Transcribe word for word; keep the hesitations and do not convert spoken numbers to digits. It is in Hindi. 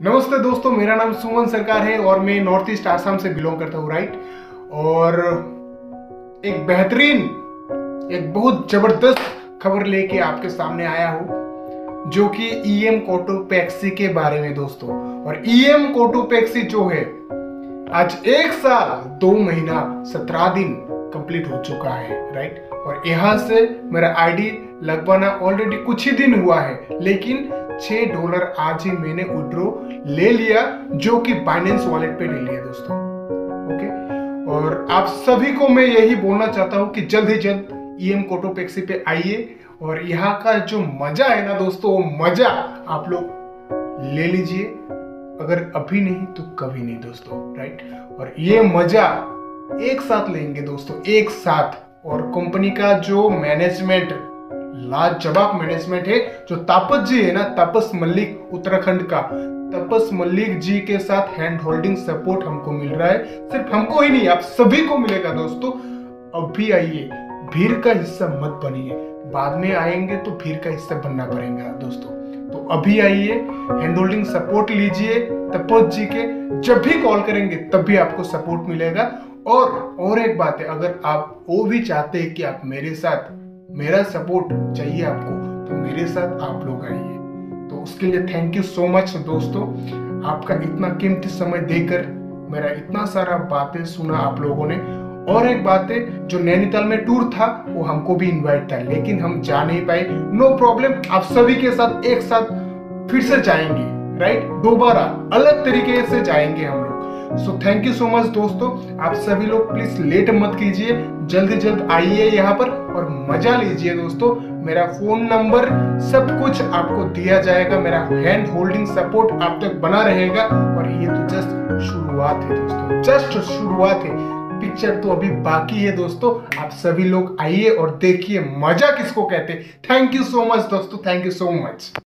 नमस्ते दोस्तों, मेरा नाम सुमन सरकार है और मैं नॉर्थ ईस्ट आसाम से बिलोंग करता हूँ। राइट। और एक बेहतरीन, एक बहुत जबरदस्त खबर लेके आपके सामने आया हूँ, जो कि ईएम कोटोपैक्सी के बारे में दोस्तों। और ईएम कोटोपैक्सी जो है, आज एक साल दो महीना सत्रह दिन कंप्लीट हो चुका है। राइट। और यहाँ से मेरा आईडी लगभग ऑलरेडी कुछ ही दिन हुआ है, लेकिन छह डॉलर आज ही मैंने विड्रॉ ले लिया, जो कि बाइनेंस वॉलेट पे ले लिया दोस्तों। ओके। और आप सभी को मैं यही बोलना चाहता हूँ कि जल्द ही जल्द ईएम कोटोपैक्सी पे आइए और यहाँ का जो मजा है ना दोस्तों, वो मजा आप लोग ले लीजिए। अगर अभी नहीं तो कभी नहीं दोस्तों। राइट। और ये मजा एक साथ लेंगे दोस्तों, एक साथ। और कंपनी का जो मैनेजमेंट, लाजवाब मैनेजमेंट है, जो तापस जी है ना, तापस मलिक उत्तराखंड का, तापस मलिक जी के साथ हैंड होल्डिंग सपोर्ट हमको मिल रहा है। सिर्फ हमको ही नहीं, आप सभी को मिलेगा दोस्तों। अभी आइए, भीड़ का हिस्सा मत बनिए, बाद में आएंगे तो भीड़ का हिस्सा बनना पड़ेगा दोस्तों। तो अभी आइए, हैंड होल्डिंग सपोर्ट लीजिए तापस जी के। जब भी कॉल करेंगे तब भी आपको सपोर्ट मिलेगा। और और एक बात है, अगर आप वो भी चाहते हैं कि आप मेरे साथ, मेरा सपोर्ट चाहिए आपको, तो मेरे साथ आप लोग आइए। तो उसके लिए थैंक यू सो मच दोस्तों, आपका इतना कीमती समय देकर मेरा इतना सारा बातें सुना आप लोगों ने। और एक बात है, जो नैनीताल में टूर था वो हमको भी इनवाइट था, लेकिन हम जा नहीं पाए। नो प्रॉब्लम, आप सभी के साथ एक साथ फिर से जाएंगे। राइट। दोबारा अलग तरीके से जाएंगे हम लोग। So thank you so much दोस्तों। आप सभी लोग प्लीज लेट मत कीजिए, जल्दी जल्द आइए यहाँ पर और मजा लीजिए दोस्तों। मेरा फोन नंबर सब कुछ आपको दिया जाएगा, मेरा हैंड होल्डिंग सपोर्ट आप तक बना रहेगा। और ये तो जस्ट शुरुआत है दोस्तों, जस्ट शुरुआत है। पिक्चर तो अभी बाकी है दोस्तों। आप सभी लोग आइए और देखिए मजा किसको कहते हैं। थैंक यू सो मच दोस्तों, थैंक यू सो मच।